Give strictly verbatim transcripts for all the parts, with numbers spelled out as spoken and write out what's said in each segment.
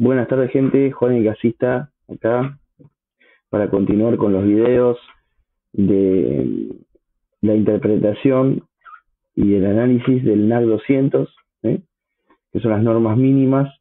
Buenas tardes, gente. Juan el Gasista acá para continuar con los videos de la interpretación y el análisis del N A C doscientos, ¿eh? que son las normas mínimas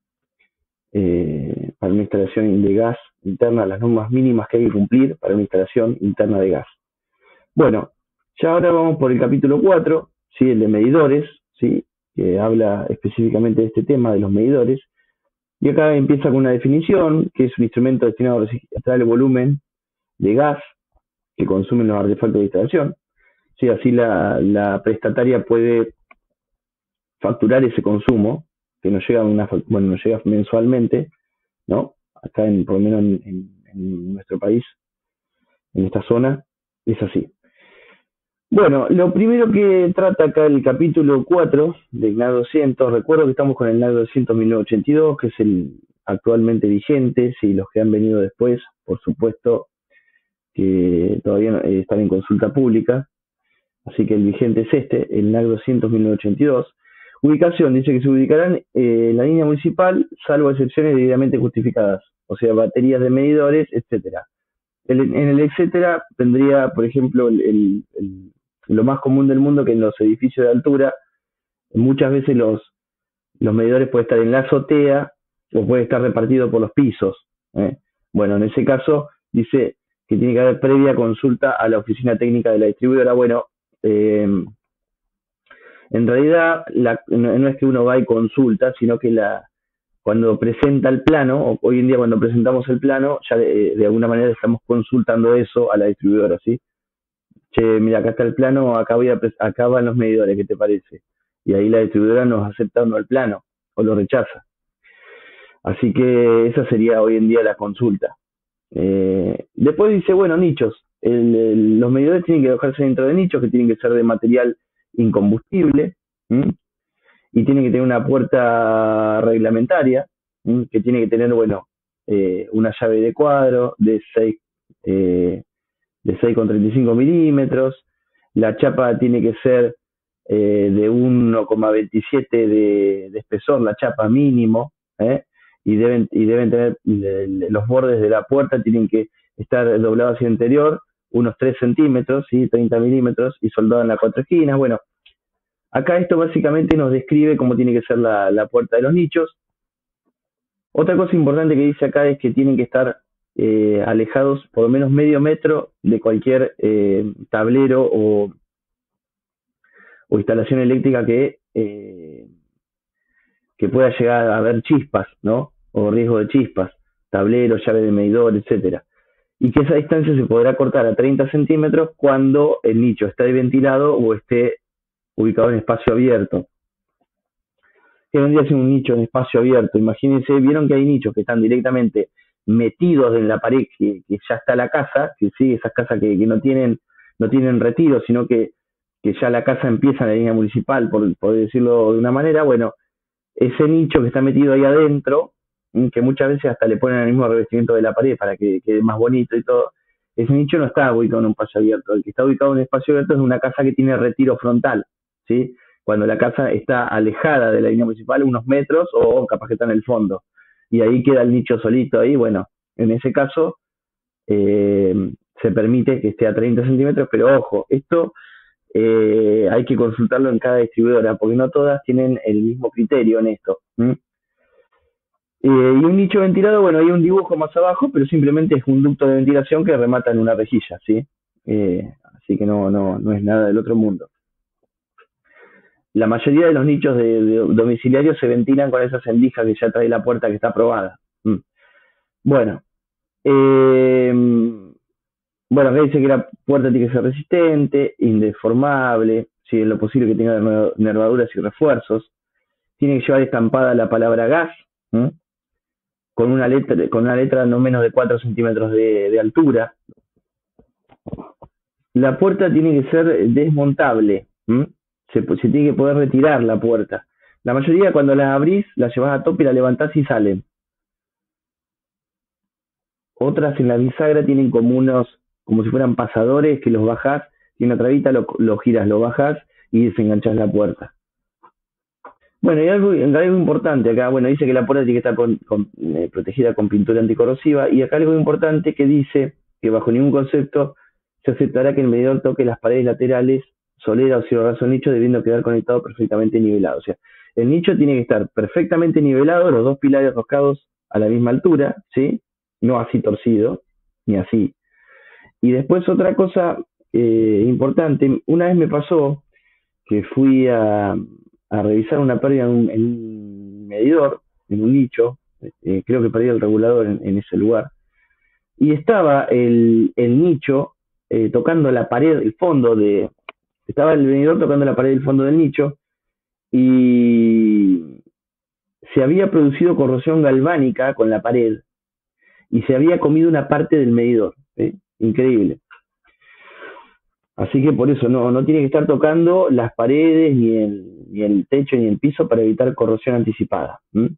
eh, para una instalación de gas interna, las normas mínimas que hay que cumplir para una instalación interna de gas. Bueno, ya ahora vamos por el capítulo cuatro, ¿sí? El de medidores, ¿sí? que habla específicamente de este tema, de los medidores. Y acá empieza con una definición, que es un instrumento destinado a registrar el volumen de gas que consumen los artefactos de instalación. Sí, así la, la prestataria puede facturar ese consumo, que nos llega, una, bueno, nos llega mensualmente, ¿no? Acá, en, por lo menos en, en, en nuestro país, en esta zona, es así. Bueno, lo primero que trata acá el capítulo cuatro del N A C doscientos, recuerdo que estamos con el N A C doscientos mil novecientos ochenta y dos, que es el actualmente vigente, si los que han venido después, por supuesto, que todavía no, eh, están en consulta pública, así que el vigente es este, el N A C doscientos mil novecientos ochenta y dos. Ubicación, dice que se ubicarán eh, en la línea municipal, salvo excepciones debidamente justificadas, o sea, baterías de medidores, etcétera. El, en el etcétera tendría, por ejemplo, el, el, el, lo más común del mundo, que en los edificios de altura, muchas veces los, los medidores pueden estar en la azotea o pueden estar repartidos por los pisos. ¿eh? Bueno, en ese caso dice que tiene que haber previa consulta a la oficina técnica de la distribuidora. Bueno, eh, en realidad la, no, no es que uno va y consulta, sino que la cuando presenta el plano, o hoy en día cuando presentamos el plano, ya de, de alguna manera estamos consultando eso a la distribuidora, ¿sí? Che, mira, acá está el plano, acá, voy a, acá van los medidores, ¿qué te parece? Y ahí la distribuidora nos acepta o no el plano, o lo rechaza. Así que esa sería hoy en día la consulta. Eh, después dice, bueno, nichos. El, el, los medidores tienen que alojarse dentro de nichos, que tienen que ser de material incombustible, ¿m? y tienen que tener una puerta reglamentaria, ¿m? que tiene que tener, bueno, eh, una llave de cuadro de seis eh, de seis coma treinta y cinco milímetros, la chapa tiene que ser eh, de uno coma veintisiete de, de espesor, la chapa mínimo, ¿eh? y deben y deben tener de, de, los bordes de la puerta tienen que estar doblados hacia el interior, unos tres centímetros, ¿sí? treinta milímetros, y soldado en las cuatro esquinas. Bueno, acá esto básicamente nos describe cómo tiene que ser la, la puerta de los nichos. Otra cosa importante que dice acá es que tienen que estar eh, alejados por lo menos medio metro de cualquier eh, tablero o, o instalación eléctrica que, eh, que pueda llegar a haber chispas, ¿no? O riesgo de chispas, tablero, llave de medidor, etcétera. Y que esa distancia se podrá cortar a treinta centímetros cuando el nicho esté ventilado o esté ubicado en espacio abierto. ¿Qué vendría a ser un nicho en espacio abierto? Imagínense, vieron que hay nichos que están directamente metidos en la pared, que, que ya está la casa, que sí, esas casas que, que no tienen no tienen retiro, sino que, que ya la casa empieza en la línea municipal, por, por decirlo de una manera. Bueno, ese nicho que está metido ahí adentro, que muchas veces hasta le ponen el mismo revestimiento de la pared para que quede más bonito y todo, ese nicho no está ubicado en un espacio abierto. El que está ubicado en un espacio abierto es una casa que tiene retiro frontal, ¿sí? Cuando la casa está alejada de la línea municipal unos metros o capaz que está en el fondo. Y ahí queda el nicho solito ahí. Bueno, en ese caso eh, se permite que esté a treinta centímetros, pero ojo, esto eh, hay que consultarlo en cada distribuidora, porque no todas tienen el mismo criterio en esto. ¿Mm? Eh, y un nicho ventilado, bueno, hay un dibujo más abajo, pero simplemente es un ducto de ventilación que remata en una rejilla, ¿sí? Eh, así que no, no, no es nada del otro mundo. La mayoría de los nichos de, de domiciliarios se ventilan con esas rendijas que ya trae la puerta que está aprobada. Mm. Bueno, eh, bueno, acá dice que la puerta tiene que ser resistente, indeformable, si es lo posible que tenga nervaduras y refuerzos. Tiene que llevar estampada la palabra gas, ¿m? con una letra con una letra no menos de cuatro centímetros de, de altura. La puerta tiene que ser desmontable, ¿m? Se, se tiene que poder retirar la puerta. La mayoría cuando la abrís, la llevas a tope y la levantás y salen. Otras en la bisagra tienen como unos, como si fueran pasadores que los bajás, tiene una trabita, lo, lo giras, lo bajás y desenganchás la puerta. Bueno, y algo, algo importante acá, bueno, dice que la puerta tiene que estar con- con- eh, protegida con pintura anticorrosiva, y acá algo importante que dice que bajo ningún concepto se aceptará que el medidor toque las paredes laterales, solera o cielo raso nicho, debiendo quedar conectado perfectamente nivelado. O sea, el nicho tiene que estar perfectamente nivelado, los dos pilares roscados a la misma altura, ¿sí? No así torcido, ni así. Y después otra cosa eh, importante, una vez me pasó que fui a, a revisar una pérdida en un, en un medidor, en un nicho, eh, creo que perdí el regulador en, en ese lugar, y estaba el, el nicho eh, tocando la pared, el fondo de, estaba el medidor tocando la pared del fondo del nicho, y se había producido corrosión galvánica con la pared, y se había comido una parte del medidor, ¿eh? Increíble. Así que por eso no, no tiene que estar tocando las paredes, ni el, ni el techo, ni el piso para evitar corrosión anticipada. ¿Mm?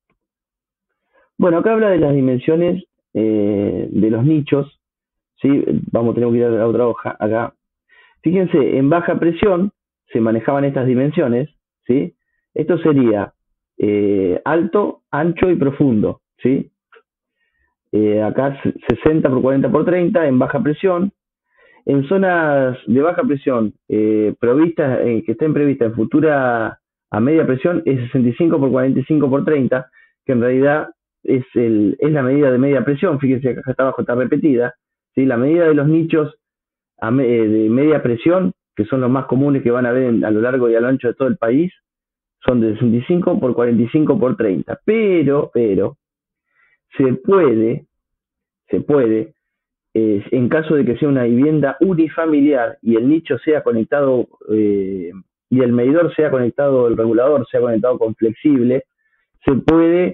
Bueno, acá habla de las dimensiones eh, de los nichos. ¿Sí? Vamos, tenemos que ir a otra hoja acá. Fíjense, en baja presión se manejaban estas dimensiones. ¿Sí? Esto sería eh, alto, ancho y profundo. ¿Sí? Eh, acá sesenta por cuarenta por treinta en baja presión. En zonas de baja presión eh, provistas, eh, que estén previstas en futura a media presión, es sesenta y cinco por cuarenta y cinco por treinta, que en realidad es, el, es la medida de media presión. Fíjense que acá está abajo, está repetida. ¿Sí? La medida de los nichos a me, eh, de media presión, que son los más comunes que van a ver en, a lo largo y a lo ancho de todo el país, son de sesenta y cinco por cuarenta y cinco por treinta. Pero, pero, se puede, se puede eh, en caso de que sea una vivienda unifamiliar y el nicho sea conectado eh, y el medidor sea conectado, el regulador sea conectado con flexible, se puede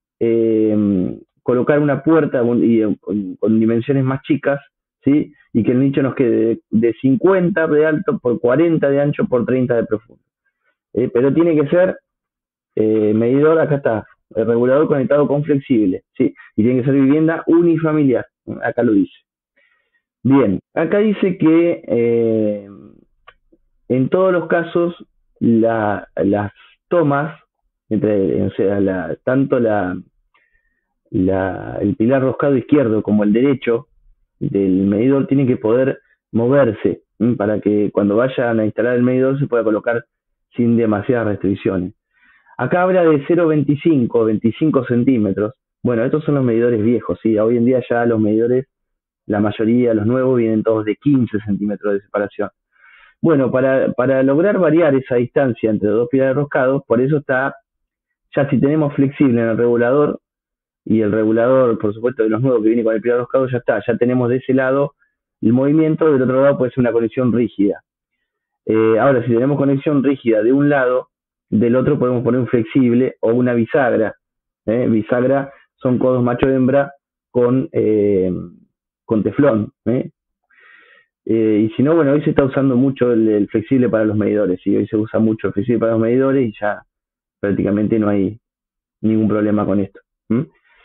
eh, colocar una puerta y, con, con dimensiones más chicas, ¿sí? Y que el nicho nos quede de, de cincuenta de alto por cuarenta de ancho por treinta de profundo. Eh, pero tiene que ser eh, medidor, acá está, el regulador conectado con flexible, ¿sí? Y tiene que ser vivienda unifamiliar, acá lo dice. Bien, acá dice que eh, en todos los casos la, las tomas, entre, o sea, la, tanto la, la, el pilar roscado izquierdo como el derecho del medidor tienen que poder moverse, ¿m? Para que cuando vayan a instalar el medidor se pueda colocar sin demasiadas restricciones. Acá habla de cero coma veinticinco, veinticinco centímetros. Bueno, estos son los medidores viejos, ¿sí? Hoy en día ya los medidores, la mayoría, los nuevos, vienen todos de quince centímetros de separación. Bueno, para, para lograr variar esa distancia entre dos pilares roscados, por eso está, ya si tenemos flexible en el regulador, y el regulador, por supuesto, de los nuevos que viene con el pilar roscado, ya está, ya tenemos de ese lado el movimiento, del otro lado puede ser una conexión rígida. Eh, ahora, si tenemos conexión rígida de un lado, del otro podemos poner un flexible o una bisagra. ¿eh? Bisagra son codos macho-hembra con, eh, con teflón. ¿eh? Eh, y si no, bueno, hoy se está usando mucho el, el flexible para los medidores, y hoy se usa mucho el flexible para los medidores y ya prácticamente no hay ningún problema con esto. ¿Mm?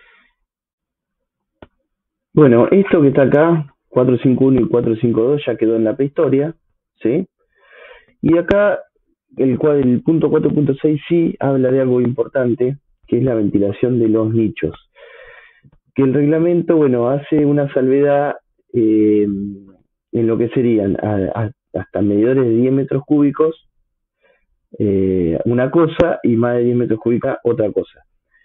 Bueno, esto que está acá, cuatrocientos cincuenta y uno y cuatrocientos cincuenta y dos, ya quedó en la prehistoria, ¿sí? Y acá el, el punto cuatro punto seis sí habla de algo importante, que es la ventilación de los nichos. Que el reglamento, bueno, hace una salvedad eh, en lo que serían a, a, hasta medidores de diez metros cúbicos, eh, una cosa, y más de diez metros cúbicos otra cosa.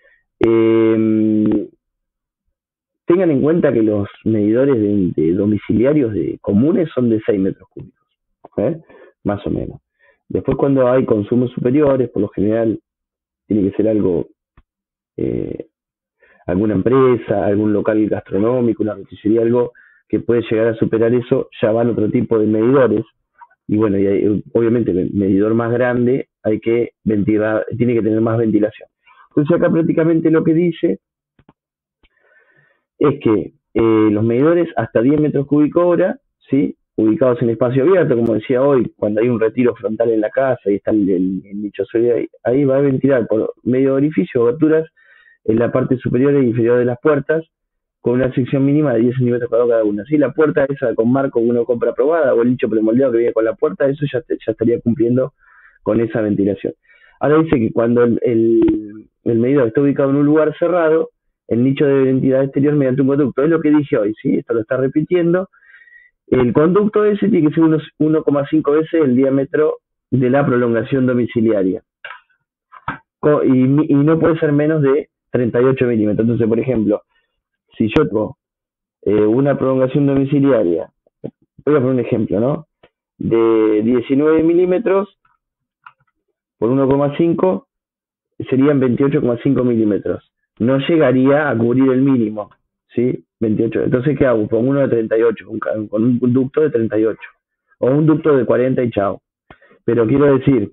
Eh, tengan en cuenta que los medidores de, de domiciliarios de comunes son de seis metros cúbicos, ¿eh? Más o menos. Después, cuando hay consumos superiores, por lo general tiene que ser algo, eh, alguna empresa, algún local gastronómico, una roticería, algo que puede llegar a superar eso, ya van otro tipo de medidores. Y bueno, y hay, obviamente el medidor más grande hay que ventilar, tiene que tener más ventilación. Entonces acá prácticamente lo que dice es que eh, los medidores hasta diez metros cúbicos hora, ¿sí? Ubicados en espacio abierto, como decía hoy, cuando hay un retiro frontal en la casa y está el, el, el nicho sólido, ahí, ahí va a ventilar por medio de orificios o aberturas en la parte superior e inferior de las puertas, con una sección mínima de diez centímetros cuadrados cada una. Si la puerta esa con marco que uno compra aprobada, o el nicho premoldeado que viene con la puerta, eso ya, ya estaría cumpliendo con esa ventilación. Ahora dice que cuando el, el, el medidor está ubicado en un lugar cerrado, el nicho debe ventilar exterior mediante un conducto. Es lo que dije hoy, ¿sí? Esto lo está repitiendo. El conducto ese tiene que ser unos uno coma cinco veces el diámetro de la prolongación domiciliaria. Y, y no puede ser menos de treinta y ocho milímetros. Entonces, por ejemplo, si yo tengo eh, una prolongación domiciliaria, voy a poner un ejemplo, ¿no? De diecinueve milímetros por uno coma cinco serían veintiocho coma cinco milímetros. No llegaría a cubrir el mínimo, ¿sí? veintiocho. Entonces, ¿qué hago? Pongo uno de treinta y ocho, con un ducto de treinta y ocho. O un ducto de cuarenta y chao. Pero quiero decir,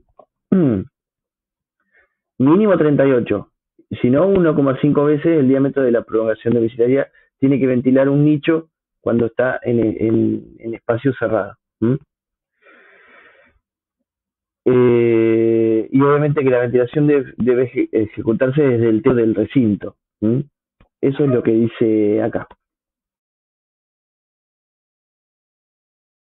mínimo treinta y ocho. Si no, uno coma cinco veces el diámetro de la prolongación domiciliaria tiene que ventilar un nicho cuando está en, en, en espacio cerrado. ¿Mm? Eh, y obviamente que la ventilación debe, debe ejecutarse desde el techo del recinto. ¿Mm? Eso es lo que dice acá.